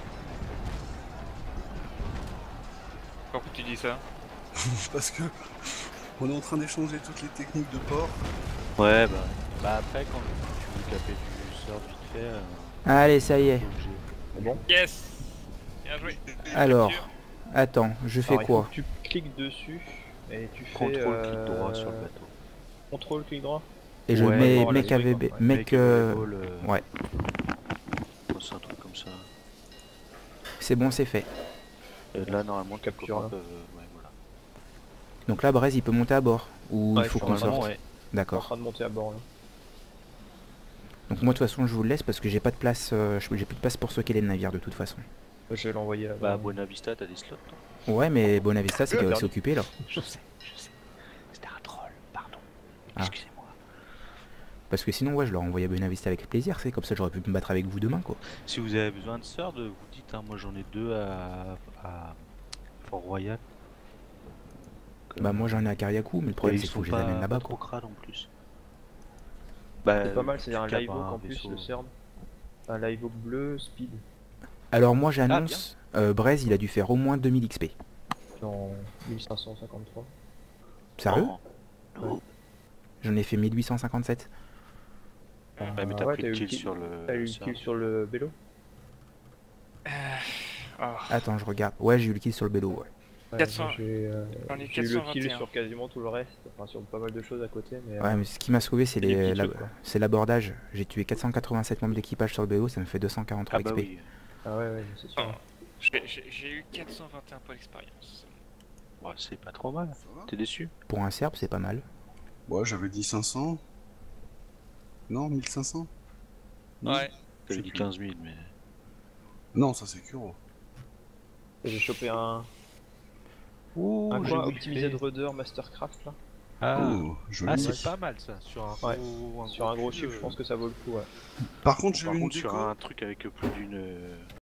Pourquoi tu dis ça? Parce que on est en train d'échanger toutes les techniques de port. Ouais, bah après, quand tu veux taper du sort vite fait. Allez ça y est. C'est bon. Yes. Bien joué. Alors, attends, je fais Alors, il faut quoi? que tu cliques dessus et tu fais Contrôle, clic droit sur le bateau. Contrôle, clic droit. Et je Ouais, mets bon, mec là, AVB, ouais. mec... ouais, C'est un truc comme ça. c'est bon c'est fait. Et là, normalement, tes Capture, copains là. peuvent. Ouais, voilà. Donc là Braise il peut monter à bord. Ou Ouais, il faut je qu'on suis en sorte. Ouais. Je suis en D'accord. train de monter à bord là. Donc moi de toute façon je vous le laisse parce que j'ai pas de place, j'ai plus de place pour stocker les navires de toute façon. Je vais l'envoyer là. Bah, Buena Vista, t'as des slots, toi? Ouais mais Bonavista c'est perdu. occupé là. Je sais. C'était un troll, pardon. Ah. Excusez-moi. Parce que sinon ouais je leur envoyais Bonavista avec plaisir, c'est comme ça j'aurais pu me battre avec vous demain quoi. Si vous avez besoin de swords, vous dites, hein, moi j'en ai 2 à Fort Royal. Bah moi j'en ai à Kariakou mais le problème Et c'est ils qu'il faut sont que je les amène pas là-bas trop quoi. crades en plus. Bah, C'est pas mal, c'est un tu capes live oak en plus, vaisseau. le CERN. Un live oak bleu, speed. Alors moi j'annonce, Braise il a dû faire au moins 2000 XP. En 1553. Sérieux? Non. Non. J'en ai fait 1857. Ouais, mais t'as ouais, pris t'as le eu le kill kill- sur le. T'as eu le ça. kill sur le vélo? Oh. Attends je regarde. Ouais j'ai eu le kill sur le bélo ouais. Ouais, 400. J'ai J'en ai j'ai eu le kill 421. sur quasiment tout le reste, enfin sur pas mal de choses à côté, mais Ouais mais ce qui m'a sauvé c'est des petits trucs, quoi. c'est l'abordage. J'ai tué 487 membres d'équipage sur le bélo, ça me fait 243 Ah bah XP. oui. ah ouais, c'est sûr. Oh. J'ai eu 421 points d'expérience. Ouais, c'est pas trop mal. Ça va? T'es déçu? Pour un serbe c'est pas mal. Ouais, j'avais dit 500. Non, 1500. Non, Ouais. je sais T'avais dit plus. 15 000, mais. Non, ça c'est Kuro. Et j'ai chopé un Ouh, quoi, j'ai optimisé de whiffé. rudder Mastercraft là. Ah, Oh, joli. ah c'est pas mal ça. Sur un Ouais. gros, Sur un gros cul, chiffre, je pense que ça vaut le coup, ouais. Par contre, j'ai Par eu une contre, sur déco. un truc avec plus d'une